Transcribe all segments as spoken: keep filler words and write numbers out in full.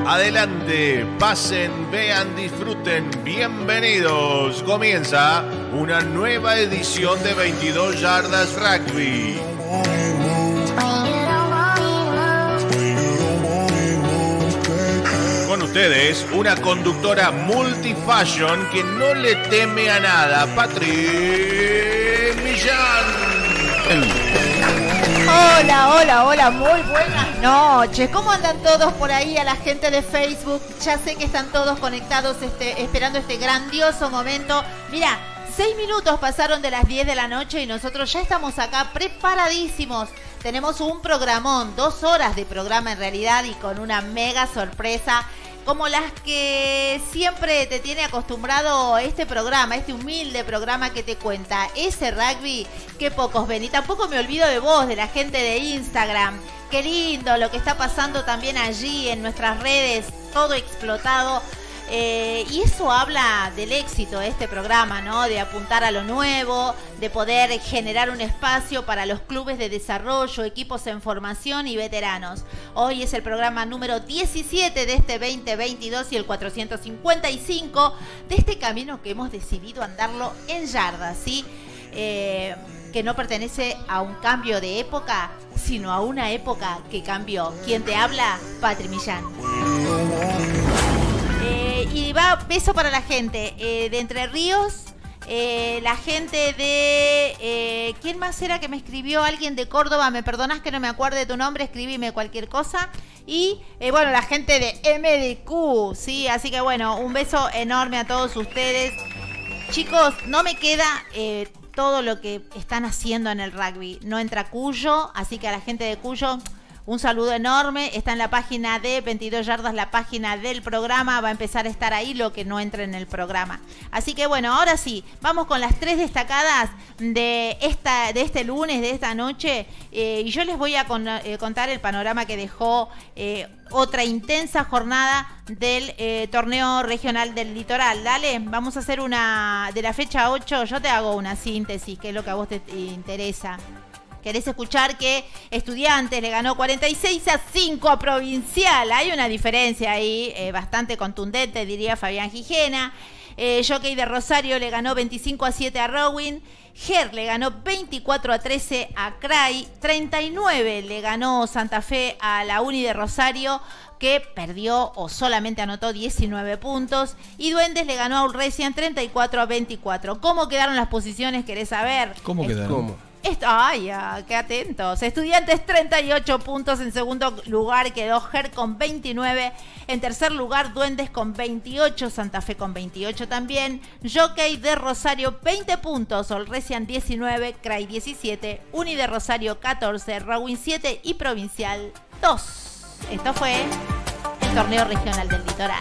Adelante, pasen, vean, disfruten. Bienvenidos. Comienza una nueva edición de veintidós Yardas Rugby. Con ustedes, una conductora multifashion que no le teme a nada, Patri Millán. Hola, hola, hola, muy buenas noches. ¿Cómo andan todos por ahí? A la gente de Facebook, ya sé que están todos conectados este, esperando este grandioso momento. Mira, seis minutos pasaron de las diez de la noche y nosotros ya estamos acá preparadísimos. Tenemos un programón, dos horas de programa en realidad y con una mega sorpresa, como las que siempre te tiene acostumbrado este programa, este humilde programa que te cuenta ese rugby que pocos ven. Y tampoco me olvido de vos, de la gente de Instagram. Qué lindo lo que está pasando también allí en nuestras redes, todo explotado. Eh, y eso habla del éxito de este programa, ¿no? De apuntar a lo nuevo, de poder generar un espacio para los clubes de desarrollo, equipos en formación y veteranos. Hoy es el programa número diecisiete de este veinte veintidós y el cuatrocientos cincuenta y cinco de este camino que hemos decidido andarlo en yardas, ¿sí? Eh, que no pertenece a un cambio de época, sino a una época que cambió. ¿Quién te habla? Patri Millán. Eh, y va beso para la gente eh, de Entre Ríos, eh, la gente de... Eh, ¿Quién más era que me escribió? Alguien de Córdoba, me perdonás que no me acuerde de tu nombre, escribime cualquier cosa. Y eh, bueno, la gente de M D Q, ¿sí? Así que bueno, un beso enorme a todos ustedes. Chicos, no me queda... Eh, todo lo que están haciendo en el rugby. No entra Cuyo, así que a la gente de Cuyo, un saludo enorme. Está en la página de veintidós Yardas, la página del programa. Va a empezar a estar ahí lo que no entre en el programa. Así que bueno, ahora sí, vamos con las tres destacadas de, esta, de este lunes, de esta noche. Eh, y yo les voy a con, eh, contar el panorama que dejó eh, otra intensa jornada del eh, torneo regional del litoral. Dale, vamos a hacer una de la fecha ocho. Yo te hago una síntesis, que es lo que a vos te interesa. ¿Querés escuchar que Estudiantes le ganó cuarenta y seis a cinco a Provincial? Hay una diferencia ahí eh, bastante contundente, diría Fabián Gijena. Eh, Jockey de Rosario le ganó veinticinco a siete a Rowing. Ger le ganó veinticuatro a trece a Cray. treinta y nueve le ganó Santa Fe a la Uni de Rosario, que perdió o solamente anotó diecinueve puntos. Y Duendes le ganó a Urresian treinta y cuatro a veinticuatro. ¿Cómo quedaron las posiciones? ¿Querés saber? ¿Cómo quedaron? ¿Cómo? Esto, ay, ya, qué atentos. Estudiantes treinta y ocho puntos. En segundo lugar quedó Ger con veintinueve. En tercer lugar Duendes con veintiocho. Santa Fe con veintiocho también. Jockey de Rosario veinte puntos. Olresian diecinueve. Cray diecisiete. Uni de Rosario catorce. Rowing siete. Y Provincial dos. Esto fue el torneo regional del litoral.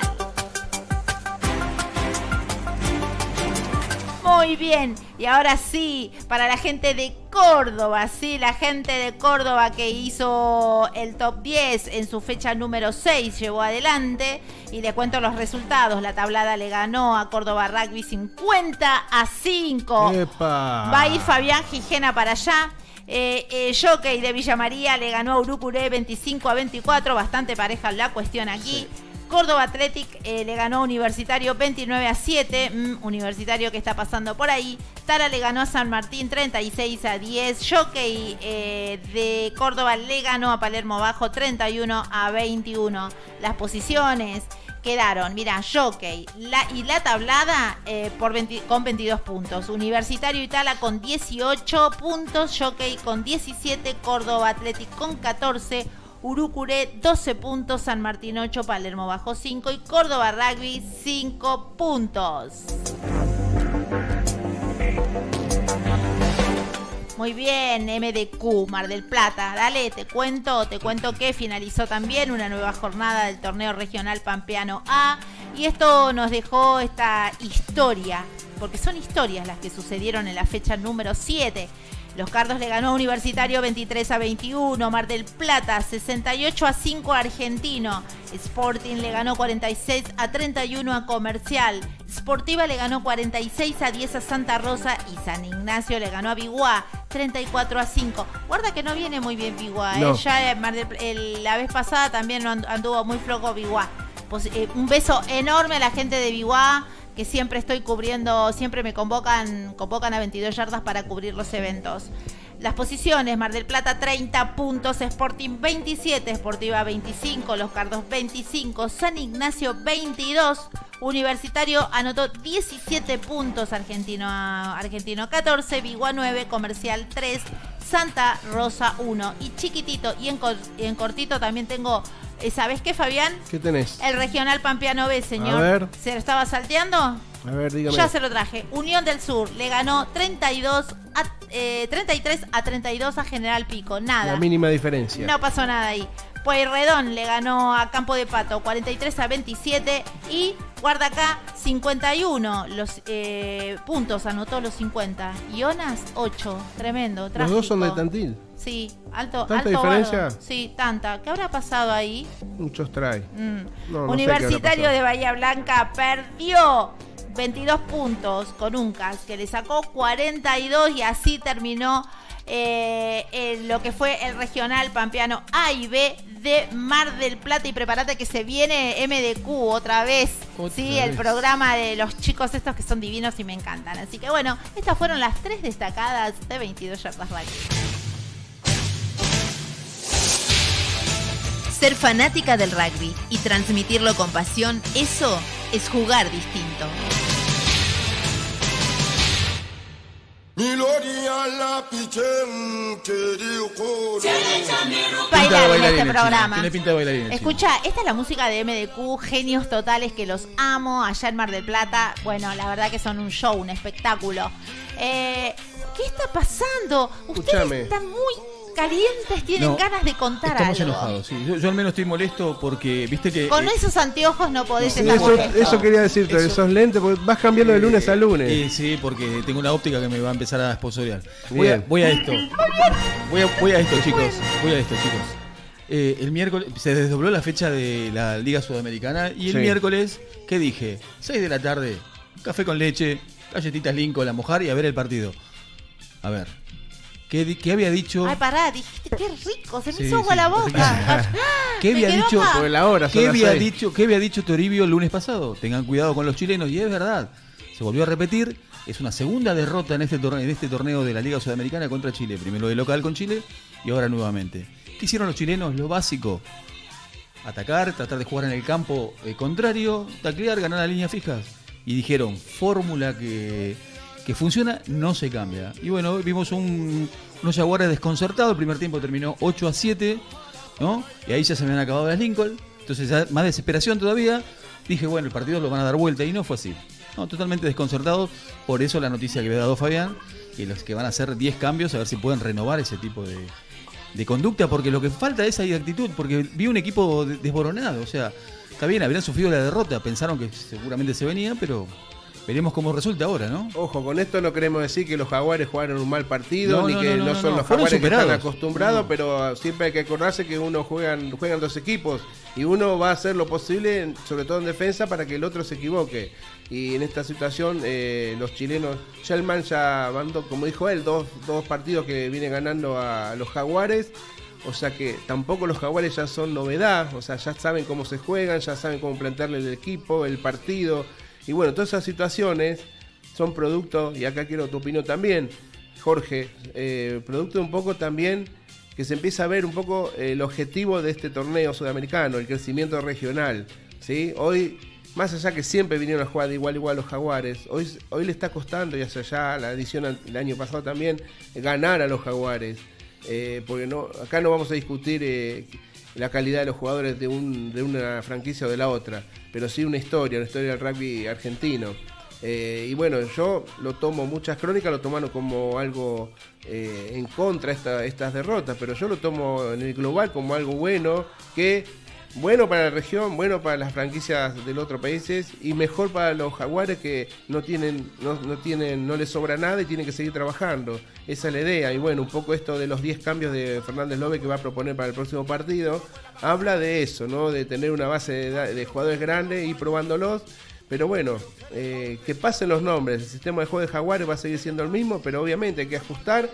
Muy bien, y ahora sí, para la gente de Córdoba, sí, la gente de Córdoba que hizo el top diez en su fecha número seis, llevó adelante, y le cuento los resultados. La tablada le ganó a Córdoba Rugby cincuenta a cinco. ¡Epa! Va a ir Fabián Gijena para allá. Eh, eh, Jockey de Villa María le ganó a Urucuré veinticinco a veinticuatro, bastante pareja la cuestión aquí. Sí. Córdoba Athletic eh, le ganó a Universitario veintinueve a siete. Mm, Universitario que está pasando por ahí. Tara le ganó a San Martín treinta y seis a diez. Jockey eh, de Córdoba le ganó a Palermo Bajo treinta y uno a veintiuno. Las posiciones quedaron, mira, Jockey la, y la tablada eh, por veinte, con veintidós puntos. Universitario Itala con dieciocho puntos. Jockey con diecisiete. Córdoba Athletic con catorce. Urucuré doce puntos, San Martín ocho, Palermo Bajo cinco y Córdoba Rugby cinco puntos. Muy bien, M D Q, Mar del Plata. Dale, te cuento, te cuento que finalizó también una nueva jornada del torneo regional Pampeano A. Y esto nos dejó esta historia, porque son historias las que sucedieron en la fecha número siete. Los Cardos le ganó a Universitario veintitrés a veintiuno. Mar del Plata sesenta y ocho a cinco a Argentino. Sporting le ganó cuarenta y seis a treinta y uno a Comercial. Sportiva le ganó cuarenta y seis a diez a Santa Rosa. Y San Ignacio le ganó a Biguá treinta y cuatro a cinco. Guarda que no viene muy bien Biguá. No. ¿eh? Ya el, el, la vez pasada también anduvo muy flojo Biguá. Pues, eh, un beso enorme a la gente de Biguá, que siempre estoy cubriendo, siempre me convocan, convocan a veintidós yardas para cubrir los eventos. Las posiciones: Mar del Plata treinta puntos, Sporting veintisiete, Sportiva veinticinco, Los Cardos veinticinco, San Ignacio veintidós, Universitario anotó diecisiete puntos, Argentino, Argentino catorce, Biguá nueve, Comercial tres, Santa Rosa uno. Y chiquitito y en, en cortito también tengo, ¿sabés qué, Fabián? ¿Qué tenés? El Regional Pampeano B, señor. A ver. ¿Se lo estaba salteando? A ver, dígame. Ya se lo traje. Unión del Sur le ganó treinta y dos a, eh, treinta y tres a treinta y dos a General Pico. Nada. La mínima diferencia. No pasó nada ahí. Pueyrredón le ganó a Campo de Pato cuarenta y tres a veintisiete y Guardacá cincuenta y uno los eh, puntos, anotó los cincuenta. Ionas ocho, tremendo, trágico. Los dos son de Tantil. Sí, alto, ¿Tanta alto diferencia? bardo. Sí, tanta. ¿Qué habrá pasado ahí? Muchos trae. Mm. No, no Universitario de Bahía Blanca perdió veintidós puntos con Uncas, que le sacó cuarenta y dos y así terminó eh, eh, lo que fue el Regional Pampeano A y B de Mar del Plata. Y prepárate que se viene M D Q otra vez, otra sí, vez. el programa de los chicos estos que son divinos y me encantan. Así que bueno, estas fueron las tres destacadas de veintidós yardas rugby. Ser fanática del rugby y transmitirlo con pasión, eso es jugar distinto. Bailar en este programa. Tiene pinta de bailarín. Escucha, esta es la música de M D Q, genios totales que los amo allá en Mar del Plata. Bueno, la verdad que son un show, un espectáculo. Eh, ¿Qué está pasando? Ustedes Escúchame. están muy calientes, tienen No, ganas de contar Estamos algo. enojados, sí. Yo, yo al menos estoy molesto porque, viste que... Con eh, esos anteojos no podés Sí, estar eso, molesto. eso quería decirte, Eso- esos lentes, porque vas cambiando de lunes a lunes. eh, sí, porque tengo una óptica que me va a empezar a esposorear. Voy a, Bien. voy a esto. Voy a, voy a esto, chicos. Voy a esto, chicos. Eh, el miércoles se desdobló la fecha de la Liga Sudamericana y el Sí. miércoles, ¿qué dije? seis de la tarde, café con leche, galletitas Lincoln a mojar y a ver el partido. A ver, ¿qué, di- qué había dicho? Ay, pará, dijiste, qué rico, se me Sí, hizo agua sí, la boca. ¿Qué Me había quedó dicho? acá. Porque la hora son ¿Qué las había, seis. dicho, ¿Qué había dicho Toribio el lunes pasado? Tengan cuidado con los chilenos, y es verdad. Se volvió a repetir. Es una segunda derrota en este torneo, en este torneo de la Liga Sudamericana contra Chile. Primero de local con Chile y ahora nuevamente. ¿Qué hicieron los chilenos? Lo básico. Atacar, tratar de jugar en el campo eh, contrario, taclear, ganar las líneas fijas. Y dijeron, fórmula que, que funciona, no se cambia. Y bueno, vimos un, unos Jaguares desconcertados. El primer tiempo terminó ocho a siete, ¿no? Y ahí ya se me han acabado las Lincoln. Entonces ya más desesperación todavía. Dije, bueno, el partido lo van a dar vuelta y no fue así. No, totalmente desconcertados. Por eso la noticia que había dado Fabián, que los que van a hacer diez cambios, a ver si pueden renovar ese tipo de, de conducta, porque lo que falta es ahí actitud, porque vi un equipo de- desboronado. O sea, está bien, habrían sufrido la derrota, pensaron que seguramente se venía, pero veremos cómo resulta ahora, ¿no? Ojo, con esto no queremos decir que los Jaguares jugaron un mal partido, No, ni no, que no, no, no, son no, los fueron Jaguares que están superados. acostumbrados, No. pero siempre hay que acordarse que uno juegan, juegan dos equipos y uno va a hacer lo posible, sobre todo en defensa, para que el otro se equivoque. Y en esta situación, eh, los chilenos, Shellman ya mandó, como dijo él, dos, dos partidos que viene ganando a los Jaguares. O sea que tampoco los Jaguares ya son novedad, o sea, ya saben cómo se juegan, ya saben cómo plantearle el equipo, el partido. Y bueno, todas esas situaciones son producto, y acá quiero tu opinión también, Jorge, eh, producto un poco también que se empieza a ver un poco eh, el objetivo de este torneo sudamericano, el crecimiento regional, ¿sí? Hoy, más allá que siempre vinieron a jugar de igual a igual los Jaguares, hoy, hoy le está costando, y hacia allá la edición del año pasado también, ganar a los Jaguares. Eh, porque no, acá no vamos a discutir eh, la calidad de los jugadores de, un, de una franquicia o de la otra, pero sí una historia, una historia del rugby argentino. Eh, y bueno, yo lo tomo, muchas crónicas lo toman como algo eh, en contra de esta, estas derrotas, pero yo lo tomo en el global como algo bueno, que bueno para la región, bueno para las franquicias de los otros países y mejor para los Jaguares que no tienen, no, no tienen, no les sobra nada y tienen que seguir trabajando. Esa es la idea. Y bueno, un poco esto de los diez cambios de Fernández Lobe que va a proponer para el próximo partido, habla de eso, ¿no? De tener una base de, de jugadores grandes y probándolos. Pero bueno, eh, que pasen los nombres. El sistema de juego de Jaguares va a seguir siendo el mismo, pero obviamente hay que ajustar.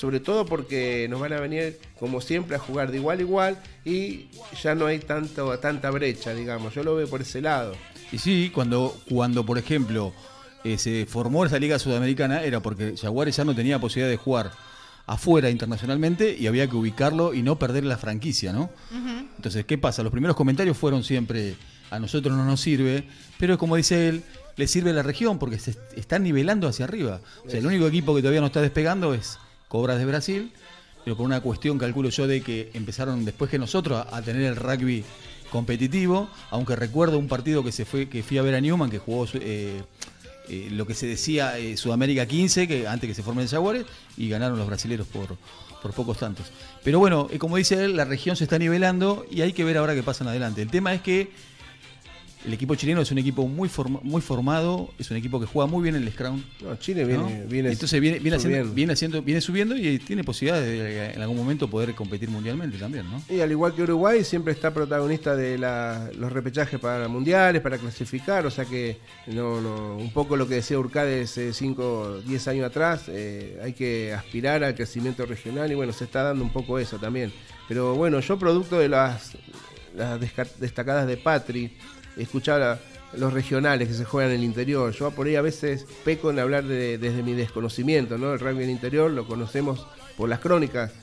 sobre todo porque nos van a venir, como siempre, a jugar de igual a igual y ya no hay tanto, tanta brecha, digamos. Yo lo veo por ese lado. Y sí, cuando, cuando por ejemplo, eh, se formó esa Liga Sudamericana, era porque Jaguares ya no tenía posibilidad de jugar afuera internacionalmente y había que ubicarlo y no perder la franquicia, ¿no? Uh-huh. Entonces, ¿qué pasa? Los primeros comentarios fueron siempre, a nosotros no nos sirve, pero como dice él, le sirve a la región porque se están nivelando hacia arriba. O sea, el único equipo que todavía no está despegando es Cobras de Brasil, pero por una cuestión, calculo yo, de que empezaron después que nosotros a, a tener el rugby competitivo, aunque recuerdo un partido que se fue que fui a ver a Newman, que jugó eh, eh, lo que se decía eh, Sudamérica quince, que antes que se formen el Jaguares, y ganaron los brasileros por, por pocos tantos. Pero bueno, eh, como dice él, la región se está nivelando y hay que ver ahora qué pasa en adelante. El tema es que el equipo chileno es un equipo muy forma, muy formado, es un equipo que juega muy bien en el Scrum. No, Chile viene, ¿no? viene entonces viene, viene, haciendo, subiendo. viene haciendo, viene subiendo y tiene posibilidades de en algún momento poder competir mundialmente también, ¿no? Y al igual que Uruguay, siempre está protagonista de la, los repechajes para mundiales, para clasificar, o sea que no, no, un poco lo que decía Urcade hace cinco, diez años atrás, eh, hay que aspirar al crecimiento regional y bueno, se está dando un poco eso también. Pero bueno, yo producto de las, las destacadas de Patri, escuchaba los regionales que se juegan en el interior. Yo por ahí a veces peco en hablar de, desde mi desconocimiento, ¿no? El rugby en el interior lo conocemos por las crónicas.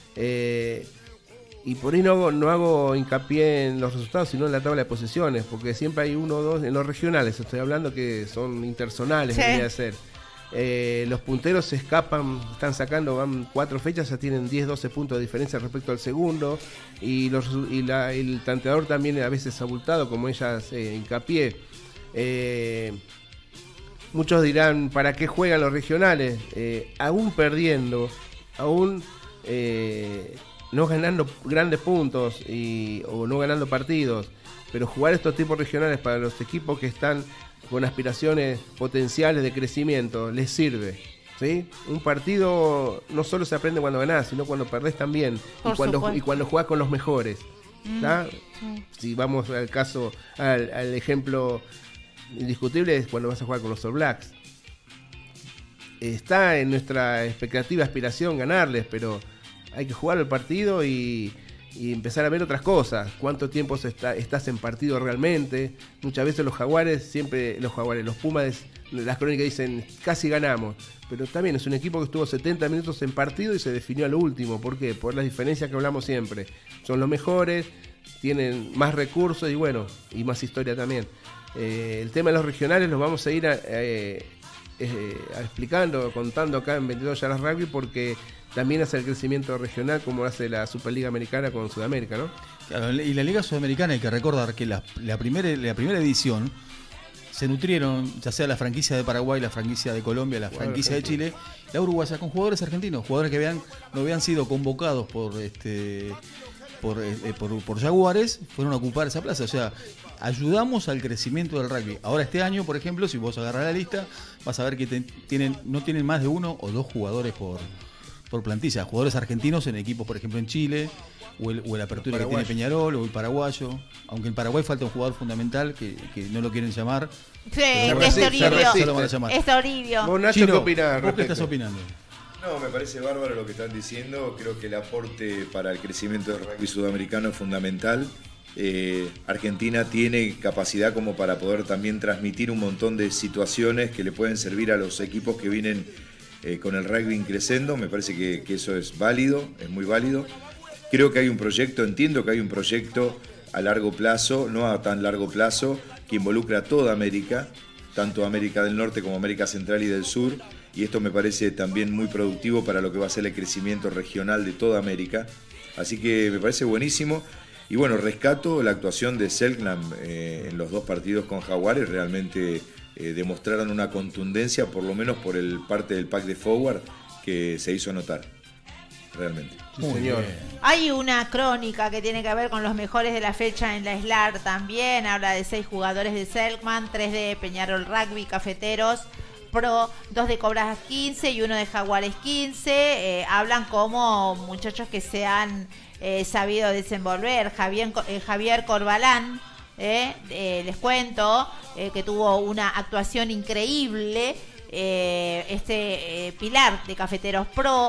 Eh, y por ahí no hago, no hago hincapié en los resultados, sino en la tabla de posiciones, porque siempre hay uno o dos, en los regionales estoy hablando, que son interzonales, sí. debería ser. Eh, los punteros se escapan, están sacando, van cuatro fechas, ya tienen diez, doce puntos de diferencia respecto al segundo, y, los, y la, el tanteador también a veces abultado, como ellas eh, hincapié. Eh, muchos dirán, ¿para qué juegan los regionales? Eh, aún perdiendo, aún eh, no ganando grandes puntos y, o no ganando partidos, pero jugar estos tipos regionales para los equipos que están con aspiraciones potenciales de crecimiento, les sirve, ¿sí? Un partido no solo se aprende cuando ganás, sino cuando perdés también, y cuando, y cuando jugás con los mejores, ¿tá? Mm, sí. Si vamos al caso, al, al ejemplo indiscutible, es cuando vas a jugar con los All Blacks. Está en nuestra expectativa, aspiración ganarles, pero hay que jugar el partido y... y empezar a ver otras cosas, cuánto tiempo se está, estás en partido realmente. Muchas veces los jaguares, siempre los jaguares, los Pumas, las crónicas dicen casi ganamos, pero también es un equipo que estuvo setenta minutos en partido y se definió a lo último. ¿Por qué? Por las diferencias que hablamos siempre. Son los mejores, tienen más recursos y bueno, y más historia también. Eh, el tema de los regionales los vamos a ir a, eh, eh, explicando, contando acá en veintidós Yardas Rugby, porque también hace el crecimiento regional como hace la Superliga Americana con Sudamérica, ¿no? Claro, y la Liga Sudamericana, hay que recordar que la, la, primera, la primera edición se nutrieron, ya sea la franquicia de Paraguay, la franquicia de Colombia, la franquicia de Chile, la uruguaya, con jugadores argentinos, jugadores que habían, no habían sido convocados por este por, eh, por, por Jaguares, fueron a ocupar esa plaza. O sea, ayudamos al crecimiento del rugby. Ahora este año, por ejemplo, si vos agarrás la lista, vas a ver que te, tienen no tienen más de uno o dos jugadores por por plantilla, jugadores argentinos en equipos, por ejemplo en Chile, o el, o el Apertura el que tiene Peñarol, o el paraguayo, aunque en Paraguay falta un jugador fundamental que, que no lo quieren llamar. Sí, es Toribio. Es Toribio. Vos, Nacho, ¿qué opinás? ¿Vos qué estás opinando? No, me parece bárbaro lo que están diciendo. Creo que el aporte para el crecimiento del rugby sudamericano es fundamental. Eh, Argentina tiene capacidad como para poder también transmitir un montón de situaciones que le pueden servir a los equipos que vienen Eh, con el rugby creciendo. Me parece que, que eso es válido, es muy válido. Creo que hay un proyecto, entiendo que hay un proyecto a largo plazo, no a tan largo plazo, que involucra a toda América, tanto América del Norte como América Central y del Sur, y esto me parece también muy productivo para lo que va a ser el crecimiento regional de toda América. Así que me parece buenísimo. Y bueno, rescato la actuación de Selknam eh, en los dos partidos con Jaguares. Realmente eh, demostraron una contundencia, por lo menos por el parte del pack de forward, que se hizo notar, realmente. Sí, señor. Hay una crónica que tiene que ver con los mejores de la fecha en la S L A R también. Habla de seis jugadores de Selkman, tres de Peñarol Rugby, Cafeteros Pro, dos de Cobras quince y uno de Jaguares quince. Eh, hablan como muchachos que se han eh, sabido desenvolver. Javier, eh, Javier Corbalán, eh, eh, les cuento, eh, que tuvo una actuación increíble. Eh, este eh, pilar de Cafeteros Pro.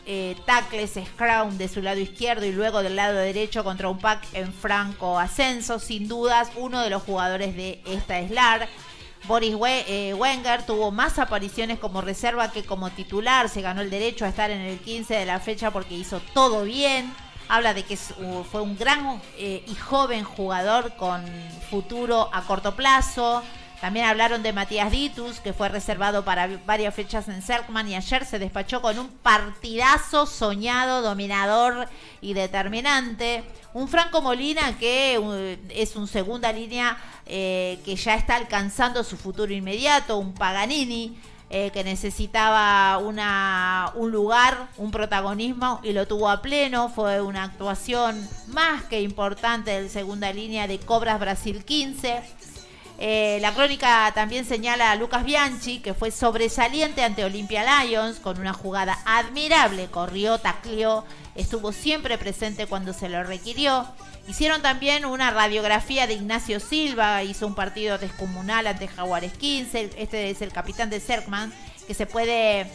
eh, tackles, scrum de su lado izquierdo y luego del lado derecho contra un pack en franco ascenso. Sin dudas, uno de los jugadores de esta S L A R. Boris Wenger tuvo más apariciones como reserva que como titular. Se ganó el derecho a estar en el quince de la fecha porque hizo todo bien. Habla de que fue un gran eh, y joven jugador con futuro a corto plazo. También hablaron de Matías Ditus, que fue reservado para varias fechas en Selkman y ayer se despachó con un partidazo soñado, dominador y determinante. Un Franco Molina que uh, es un segunda línea eh, que ya está alcanzando su futuro inmediato. Un Paganini eh, que necesitaba una, un lugar, un protagonismo y lo tuvo a pleno. Fue una actuación más que importante del segunda línea de Cobras Brasil quince. Eh, la crónica también señala a Lucas Bianchi, que fue sobresaliente ante Olimpia Lions con una jugada admirable. Corrió, tacleó, estuvo siempre presente cuando se lo requirió. Hicieron también una radiografía de Ignacio Silva, hizo un partido descomunal ante Jaguares quince. Este es el capitán de Selkman, que se puede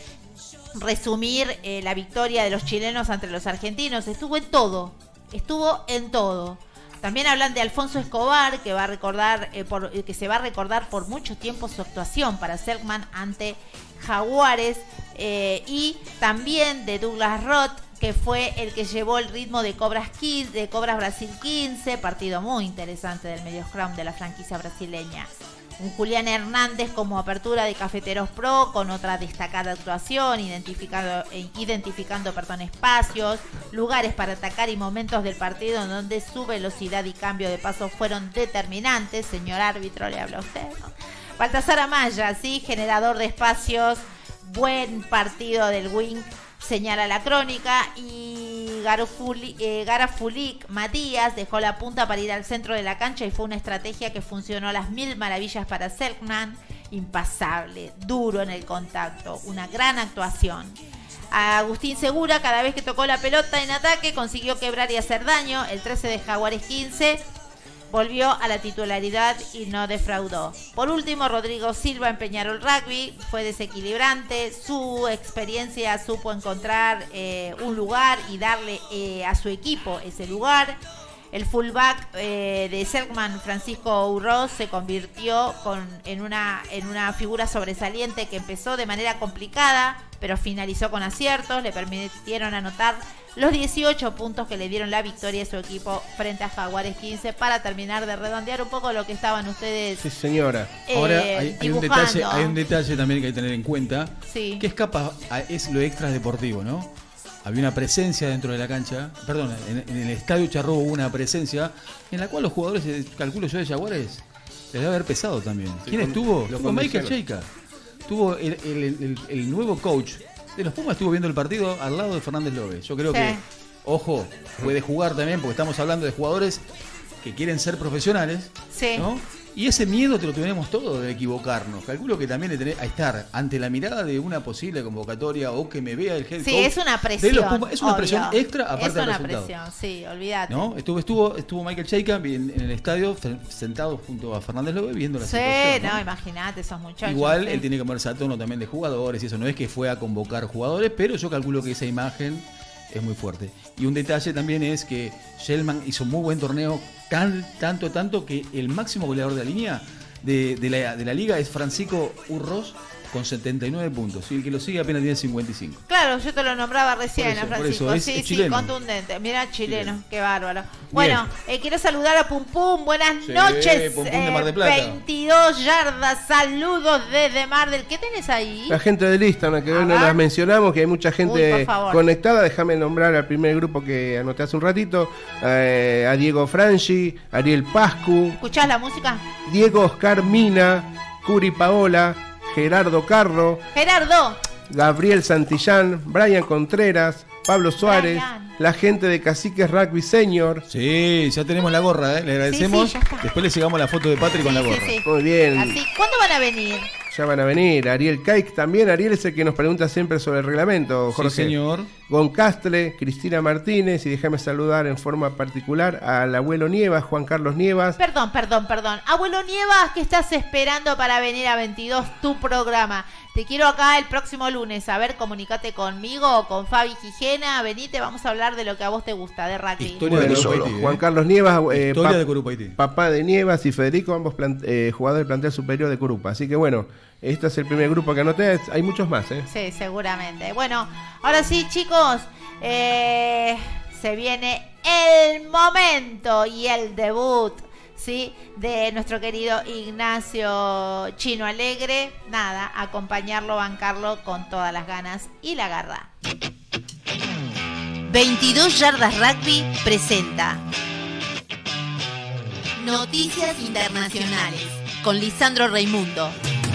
resumir eh, la victoria de los chilenos ante los argentinos. Estuvo en todo, estuvo en todo. También hablan de Alfonso Escobar, que va a recordar, eh, por, eh, que se va a recordar por mucho tiempo su actuación para Selkman ante Jaguares, eh, y también de Douglas Roth, que fue el que llevó el ritmo de Cobras, quince, de Cobras Brasil quince, partido muy interesante del medio scrum de la franquicia brasileña. Un Julián Hernández como apertura de Cafeteros Pro con otra destacada actuación, identificando, eh, identificando perdón, espacios, lugares para atacar y momentos del partido en donde su velocidad y cambio de paso fueron determinantes. Señor árbitro, le habla a usted, ¿no? Baltasar Amaya, sí, generador de espacios, buen partido del Wing, señala la crónica. Y Garafulik, eh, Garafulik Matías dejó la punta para ir al centro de la cancha y fue una estrategia que funcionó a las mil maravillas para Selkman. Impasable, duro en el contacto, una gran actuación. Agustín Segura, cada vez que tocó la pelota en ataque, consiguió quebrar y hacer daño. El trece de Jaguares quince volvió a la titularidad y no defraudó. Por último, Rodrigo Silva en Peñarol Rugby fue desequilibrante. Su experiencia supo encontrar eh, un lugar y darle eh, a su equipo ese lugar. El fullback eh, de Selkman, Francisco Urroz, se convirtió con, en, una, en una figura sobresaliente que empezó de manera complicada, pero finalizó con aciertos. Le permitieron anotar los dieciocho puntos que le dieron la victoria a su equipo frente a Jaguares quince, para terminar de redondear un poco lo que estaban ustedes. Sí, señora. Eh, Ahora hay, hay, un detalle, hay un detalle también que hay que tener en cuenta, sí, que escapa, es lo extra deportivo, ¿no? Había una presencia dentro de la cancha, perdón, en, en el estadio Charrúa hubo una presencia en la cual los jugadores, calculo yo, de Jaguares, les debe haber pesado también. Sí, ¿quién estuvo? Estuvo Michael Cheika. Tuvo el, el, el, el nuevo coach de los Pumas, estuvo viendo el partido al lado de Fernández López. Yo creo sí. que, ojo, puede jugar también, porque estamos hablando de jugadores que quieren ser profesionales, sí, ¿no? Y ese miedo te lo tenemos todos de equivocarnos. Calculo que también de tener, a estar ante la mirada de una posible convocatoria o que me vea el head coach. Sí, es una presión. De los Pumas. Es una obvio. presión extra aparte del resultado. Es una presión, sí, olvídate. ¿No? Estuvo, estuvo, estuvo Michael Cheika en, en el estadio sentado junto a Fernández López viendo la sí, situación. no, no, imagínate esos muchachos. Igual sí. él tiene que ponerse a tono también de jugadores y eso. No es que fue a convocar jugadores, pero yo calculo que esa imagen es muy fuerte. Y un detalle también es que Shellman hizo muy buen torneo, tan, tanto, tanto que el máximo goleador de la línea de, de, la, de la liga es Francisco Urroz con setenta y nueve puntos. Y el que lo sigue apenas tiene cincuenta y cinco. Claro, yo te lo nombraba recién, eso, a Francisco. Es, sí, es sí, chileno. Contundente. Mira, chileno, chileno. Qué bárbaro. Bueno, eh, quiero saludar a Pum Pum. Buenas sí, noches. Pum Pum de Mar del Plata. Eh, veintidós yardas. Saludos desde Mar del. ¿Qué tenés ahí? La gente de Instagram, que hoy no las mencionamos, que hay mucha gente Uy, conectada. Déjame nombrar al primer grupo que anoté hace un ratito. Eh, a Diego Franchi, Ariel Pascu. ¿Escuchás la música? Diego Oscar Mina, Curi Paola, Gerardo Carro, Gerardo, Gabriel Santillán, Brian Contreras, Pablo Suárez, Brian. La gente de Caciques Rugby Senior. Sí, ya tenemos la gorra, ¿eh? Le agradecemos. Sí, sí, después le llegamos la foto de Patrick sí, con la gorra. Sí, sí. Muy bien. Así, ¿cuándo van a venir? Ya van a venir. Ariel Caik también. Ariel es el que nos pregunta siempre sobre el reglamento, Jorge. Sí, señor. Goncastle, Cristina Martínez, y déjame saludar en forma particular al abuelo Nievas, Juan Carlos Nievas. Perdón, perdón, perdón. Abuelo Nievas, ¿qué estás esperando para venir a veintidós, tu programa? Te quiero acá el próximo lunes. A ver, comunicate conmigo o con Fabi Gijena. Venite, vamos a hablar de lo que a vos te gusta, de rugby. Historia Bueno, de Corupa Haití, Juan ¿eh? Carlos Nievas, eh, Historia pap- de Corupa Haití. papá de Nievas y Federico, ambos plant- eh, jugadores del plantel superior de Corupa. Así que bueno, este es el primer grupo que anoté. Hay muchos más, ¿eh? Sí, seguramente. Bueno, ahora sí, chicos, eh, se viene el momento y el debut, ¿sí?, de nuestro querido Ignacio Chino Alegre. Nada, acompañarlo, bancarlo con todas las ganas y la garra. veintidós Yardas Rugby presenta Noticias Internacionales con Lisandro Raimundo.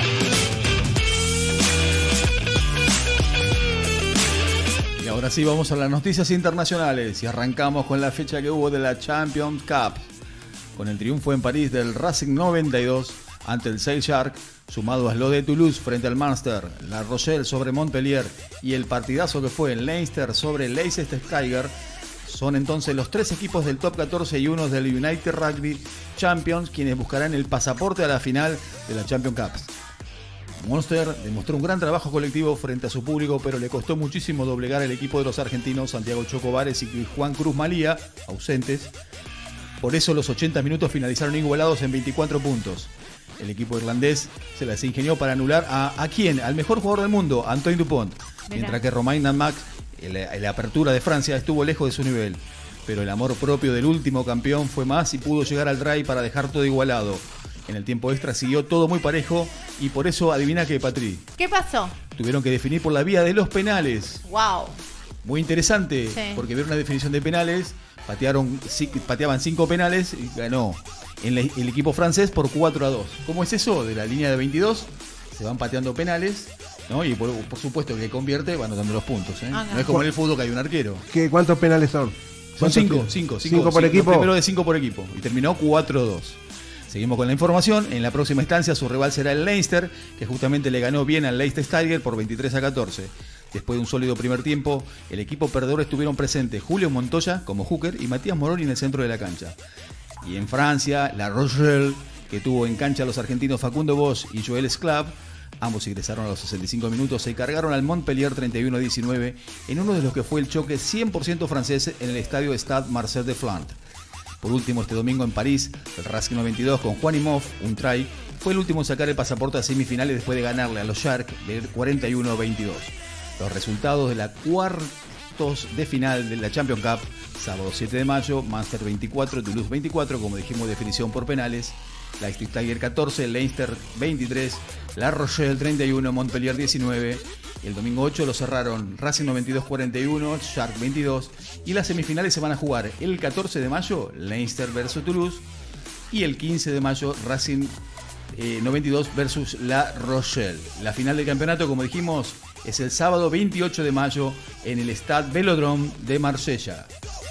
Y ahora sí vamos a las noticias internacionales y arrancamos con la fecha que hubo de la Champions Cup, con el triunfo en París del Racing noventa y dos ante el Sale Shark, sumado a lo de Toulouse frente al Munster, La Rochelle sobre Montpellier y el partidazo que fue en Leinster sobre Leicester Tiger. Son entonces los tres equipos del top catorce y uno del United Rugby Champions quienes buscarán el pasaporte a la final de la Champions Cup. Munster demostró un gran trabajo colectivo frente a su público, pero le costó muchísimo doblegar el equipo de los argentinos Santiago Chocobares y Juan Cruz Malía, ausentes. Por eso los ochenta minutos finalizaron igualados en veinticuatro puntos. El equipo irlandés se las ingenió para anular a, ¿a quién? Al mejor jugador del mundo, Antoine Dupont. Mirá. Mientras que Romain Namac, en la, en la apertura de Francia, estuvo lejos de su nivel. Pero el amor propio del último campeón fue más y pudo llegar al try para dejar todo igualado. En el tiempo extra siguió todo muy parejo y por eso adivina que, Patri. ¿Qué pasó? Tuvieron que definir por la vía de los penales. Wow. Muy interesante, sí, porque vieron una definición de penales, patearon, pateaban cinco penales y ganó en la, el equipo francés por cuatro a dos. ¿Cómo es eso? De la línea de veintidós se van pateando penales, ¿no? Y por, por supuesto que convierte, van anotando los puntos, ¿eh? Ah, no. No es como en el fútbol que hay un arquero. ¿Qué, ¿Cuántos penales son? Son cinco, cinco, cinco, cinco por cinco, equipo. Primero de cinco por equipo y terminó cuatro a dos. Seguimos con la información. En la próxima instancia su rival será el Leinster, que justamente le ganó bien al Leicester Tiger por veintitrés a catorce. Después de un sólido primer tiempo, el equipo perdedor estuvieron presentes Julio Montoya como hooker y Matías Moroni en el centro de la cancha. Y en Francia, La Rochelle, que tuvo en cancha a los argentinos Facundo Bosch y Joel Sclav, ambos ingresaron a los sesenta y cinco minutos, se cargaron al Montpellier treinta y uno a diecinueve en uno de los que fue el choque cien por ciento francés en el estadio Stade Marcel de Flandre. Por último, este domingo en París, el Racing noventa y dos con Juan Imhoff, un try, fue el último en sacar el pasaporte a semifinales después de ganarle a los Sharks de cuarenta y uno a veintidós. Los resultados de la cuartos de final de la Champions Cup: sábado siete de mayo, Munster veinticuatro, Toulouse veinticuatro, como dijimos, definición por penales, Leicester Tiger catorce, Leinster veintitrés, La Rochelle treinta y uno, Montpellier diecinueve. El domingo ocho lo cerraron Racing noventa y dos cuarenta y uno, Shark veintidós. Y las semifinales se van a jugar el catorce de mayo, Leinster versus Toulouse. Y el quince de mayo, Racing eh, noventa y dos versus La Rochelle. La final del campeonato, como dijimos, es el sábado veintiocho de mayo en el Stade Velodrome de Marsella.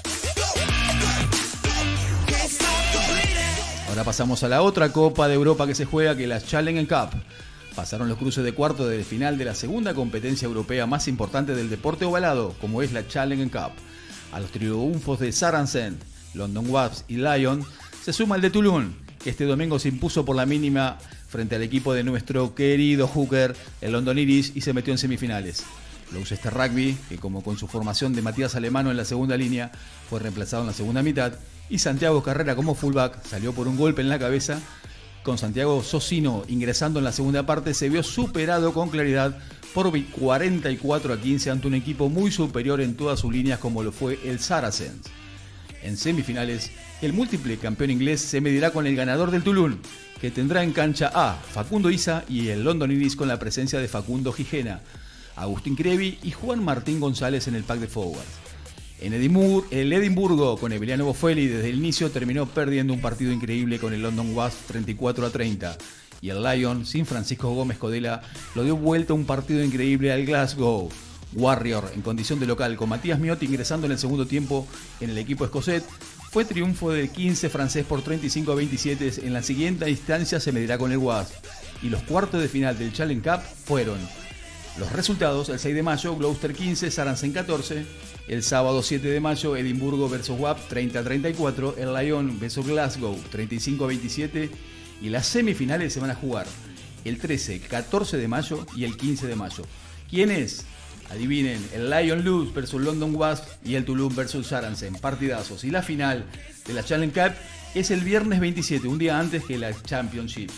Ahora pasamos a la otra Copa de Europa que se juega, que es la Challenge Cup. Pasaron los cruces de cuarto de final de la segunda competencia europea más importante del deporte ovalado, como es la Challenge Cup. A los triunfos de Saracen, London Wasps y Lyon se suma el de Toulon, que este domingo se impuso por la mínima frente al equipo de nuestro querido hooker, el London Irish, y se metió en semifinales. Gloucester Rugby, que como con su formación de Matías Alemano en la segunda línea, fue reemplazado en la segunda mitad, y Santiago Carrera como fullback salió por un golpe en la cabeza. Con Santiago Socino ingresando en la segunda parte, se vio superado con claridad por cuarenta y cuatro a quince ante un equipo muy superior en todas sus líneas como lo fue el Saracens. En semifinales, el múltiple campeón inglés se medirá con el ganador del Toulon, que tendrá en cancha a Facundo Isa y el London Irish con la presencia de Facundo Gijena, Agustín Crevi y Juan Martín González en el pack de forwards. En Edimburgo, el Edimburgo con Emiliano Boffelli desde el inicio terminó perdiendo un partido increíble con el London Wasps treinta y cuatro a treinta. Y el Lyon, sin Francisco Gómez Codela, lo dio vuelta un partido increíble al Glasgow Warrior en condición de local, con Matías Miotti ingresando en el segundo tiempo en el equipo escocés, Fue triunfo del quince francés por treinta y cinco a veintisiete. En la siguiente instancia se medirá con el Wasp. Y los cuartos de final del Challenge Cup fueron los resultados: el seis de mayo, Gloucester quince, Saracen catorce. El sábado siete de mayo, Edimburgo versus W A P treinta a treinta y cuatro. El Lyon versus Glasgow treinta y cinco a veintisiete. Y las semifinales se van a jugar el trece, catorce de mayo y el quince de mayo. ¿Quién es? Adivinen, el Lyon Luz versus London Wasp y el Toulouse versus Saracen, partidazos. Y la final de la Challenge Cup es el viernes veintisiete, un día antes que la Championship.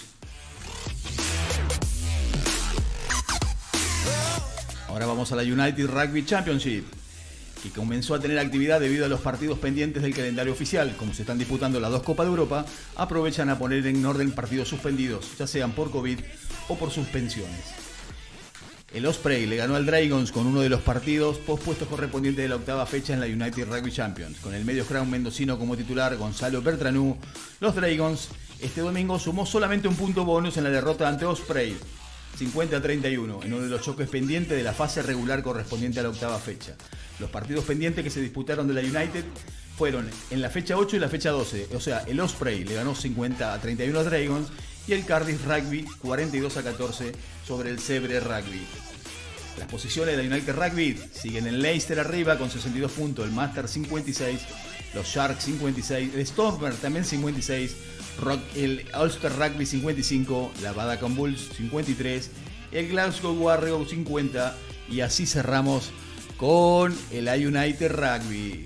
Ahora vamos a la United Rugby Championship, que comenzó a tener actividad debido a los partidos pendientes del calendario oficial. Como se están disputando las dos Copas de Europa, aprovechan a poner en orden partidos suspendidos, ya sean por COVID o por suspensiones. El Osprey le ganó al Dragons con uno de los partidos pospuestos correspondientes de la octava fecha en la United Rugby Champions. Con el medio crown mendocino como titular, Gonzalo Bertranú, los Dragons este domingo sumó solamente un punto bonus en la derrota ante Osprey, cincuenta a treinta y uno, en uno de los choques pendientes de la fase regular correspondiente a la octava fecha. Los partidos pendientes que se disputaron de la United fueron en la fecha ocho y la fecha doce. O sea, el Osprey le ganó cincuenta a treinta y uno a Dragons y el Cardiff Rugby cuarenta y dos a catorce sobre el Zebre Rugby. Las posiciones de la United Rugby siguen en Leicester arriba con sesenta y dos puntos, el Master cincuenta y seis, los Sharks cincuenta y seis, el Stormer también cincuenta y seis, Rock, el Ulster Rugby cincuenta y cinco, la Vodacom Bulls cincuenta y tres, el Glasgow Warriors cincuenta, y así cerramos con el United Rugby.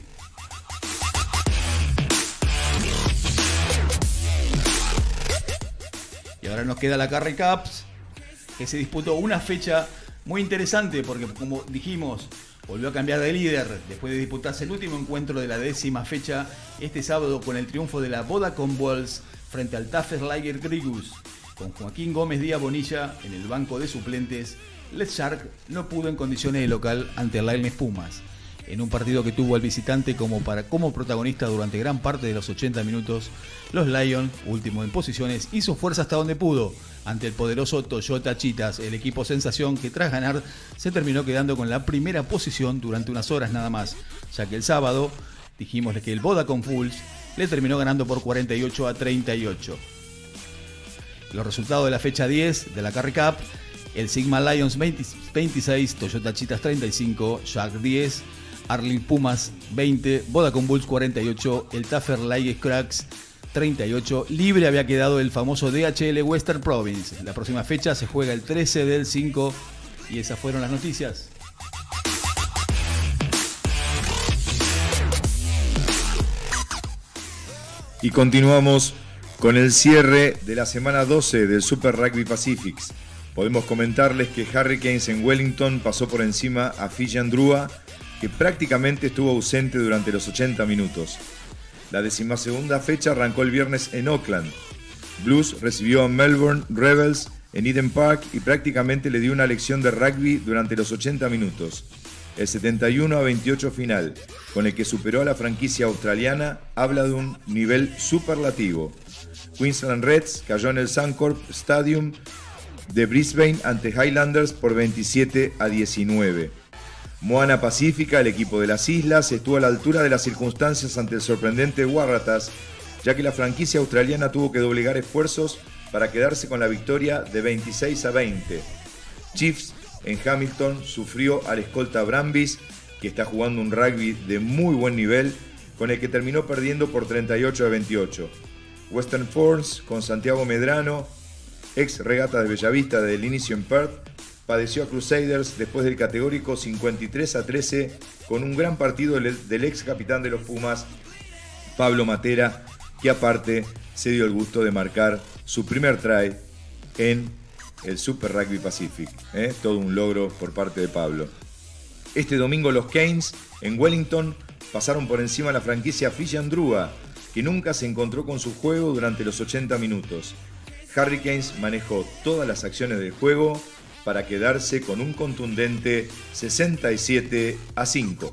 Y ahora nos queda la Currie Cups, que se disputó una fecha muy interesante porque, como dijimos, volvió a cambiar de líder después de disputarse el último encuentro de la décima fecha este sábado con el triunfo de la Vodacom Bulls frente al Tafellager Grigus. Con Joaquín Gómez Díaz Bonilla en el banco de suplentes, Les Shark no pudo en condiciones de local ante el Liones Pumas, en un partido que tuvo al visitante como, para, como protagonista durante gran parte de los ochenta minutos. Los Lions, último en posiciones, hizo fuerza hasta donde pudo ante el poderoso Toyota Cheetahs, el equipo sensación que tras ganar se terminó quedando con la primera posición durante unas horas nada más, ya que el sábado dijimos que el Vodacom Bulls le terminó ganando por cuarenta y ocho a treinta y ocho. Los resultados de la fecha diez de la Currie Cup: el Sigma Lions veintiséis, Toyota Cheetahs treinta y cinco, Shark diez, Arling Pumas veinte, Vodacom Bulls cuarenta y ocho, el Tafellager Cracks treinta y ocho. Libre había quedado el famoso D H L Western Province. La próxima fecha se juega el trece del cinco y esas fueron las noticias. Y continuamos con el cierre de la semana doce del Super Rugby Pacifics. Podemos comentarles que Hurricanes en Wellington pasó por encima a Fijian Drua, que prácticamente estuvo ausente durante los ochenta minutos. La decimasegunda fecha arrancó el viernes en Auckland. Blues recibió a Melbourne Rebels en Eden Park y prácticamente le dio una lección de rugby durante los ochenta minutos. El setenta y uno a veintiocho final, con el que superó a la franquicia australiana, habla de un nivel superlativo. Queensland Reds cayó en el Suncorp Stadium de Brisbane ante Highlanders por veintisiete a diecinueve. Moana Pacífica, el equipo de las islas, estuvo a la altura de las circunstancias ante el sorprendente Waratahs, ya que la franquicia australiana tuvo que doblegar esfuerzos para quedarse con la victoria de veintiséis a veinte. Chiefs en Hamilton sufrió al escolta Brambis, que está jugando un rugby de muy buen nivel, con el que terminó perdiendo por treinta y ocho a veintiocho. Western Force, con Santiago Medrano, ex regata de Bellavista del inicio en Perth, padeció a Crusaders después del categórico cincuenta y tres a trece, con un gran partido del ex capitán de los Pumas, Pablo Matera, que aparte se dio el gusto de marcar su primer try en el Super Rugby Pacific. ¿eh? Todo un logro por parte de Pablo. Este domingo los Canes en Wellington pasaron por encima a la franquicia Fijian Drua, que nunca se encontró con su juego durante los ochenta minutos. Hurricanes manejó todas las acciones del juego para quedarse con un contundente sesenta y siete a cinco.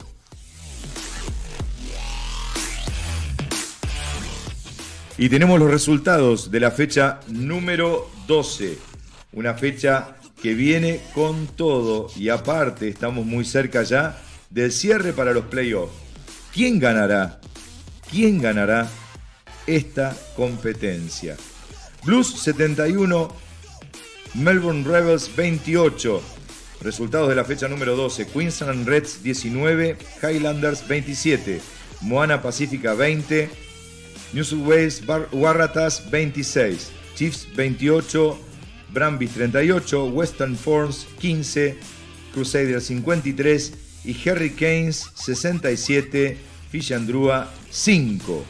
Y tenemos los resultados de la fecha número doce. Una fecha que viene con todo y aparte estamos muy cerca ya del cierre para los playoffs. ¿Quién ganará? quién ganará esta competencia. Blues setenta y uno, Melbourne Rebels veintiocho. Resultados de la fecha número doce. Queensland Reds diecinueve, Highlanders veintisiete, Moana Pacífica veinte, New South Wales Waratahs veintiséis, Chiefs veintiocho, Brumbies treinta y ocho, Western Force quince, Crusaders cincuenta y tres y Hurricanes sesenta y siete, Fishandrua cinco.